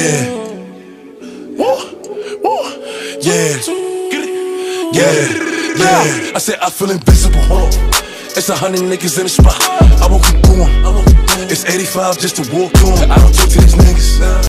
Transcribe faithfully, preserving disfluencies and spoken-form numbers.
Yeah. Woo, woo. Yeah. Yeah. Yeah. I said I feel invincible. It's a hundred niggas in the spot. I won't keep going. It's eighty-five just to walk on. I don't talk to these niggas.